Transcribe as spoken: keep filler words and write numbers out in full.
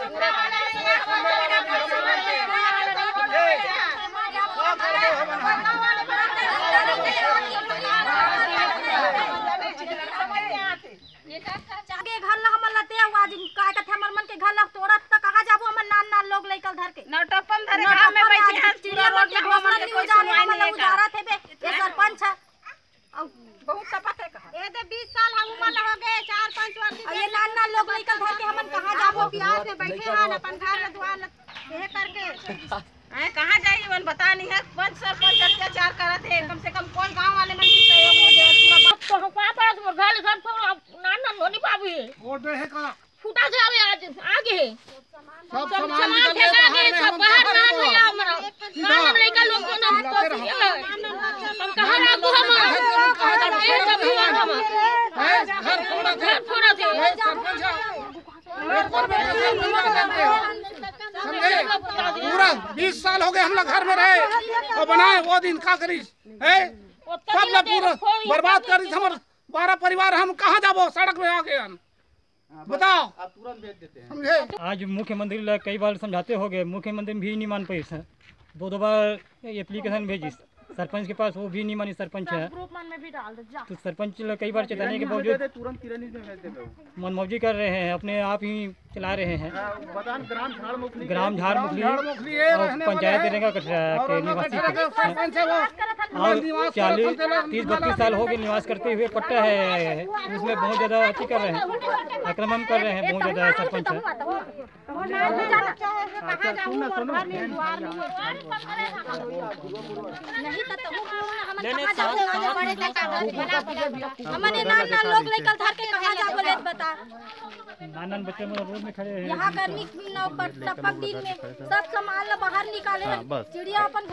नौटप्पन धरे गांव में बैठे हैं चिड़िया रोड के हमन के कोई सुनवाई नहीं गुजारा थे बे ये सरपंच है और बहुत तपते कहा ए दे बीस साल हम उमर हो गए चार पांच वर्ष ये नान नान लोग निकल धर के हमन कहां जाबो बियाह में बैठे हैं अपन घर में दुआ ये करके हैं कहां जाई मन बता नहीं है पंच सरपंच अत्याचार करत है कम से कम कोई गांव वाले मन की सहयोग हो जाए पूरा बाप तो हम पापा मोर घर घर नान नान होनी पाबी वोट दे है का फूटा से आवे आज आगे है सब सामान निकल गए बाहर में हम बाहर ना भैया हमरा नाम लइका लोग को नाम तो हम कहां राखू हम ये सब हुआ हम है घर फोड़ा थे घर फोड़ा थे सरपंच एक बार में समझे पूरा बीस साल हो गए हम लोग घर में रहे और बनाए वो दिन का करी है सब लोग पूरा बर्बाद कर दी हमर बारह परिवार हम कहां जाबो सड़क में आ गए हम बताओ आप तुरंत भेज देते हैं समझे। आज मुख्यमंत्री कई बार समझाते हो गए, मुख्यमंत्री भी नहीं मान पाई सर, दो दो बार एप्लीकेशन भेजी सरपंच के पास, वो भी नहीं मानी। सरपंच है तो सरपंच कई बार चेताने के बावजूद मनमौजी कर रहे हैं, अपने आप ही चला रहे हैं। ग्राम झाड़ मुखली और पंचायत देने के निवासी और चालीस तीस बत्तीस साल हो गए निवास करते हुए पट्टा है, उसमें बहुत ज़्यादा अति कर रहे हैं, आक्रमण कर रहे हैं बहुत ज़्यादा सरपंच है। हमारे नान नान लोग लेकर धर के कहां जा बोले बता, नान नान बच्चे रोड में खड़े हैं। यहाँ गर्मी टपक दिन में सब सामान बाहर निकाले चिड़िया अपन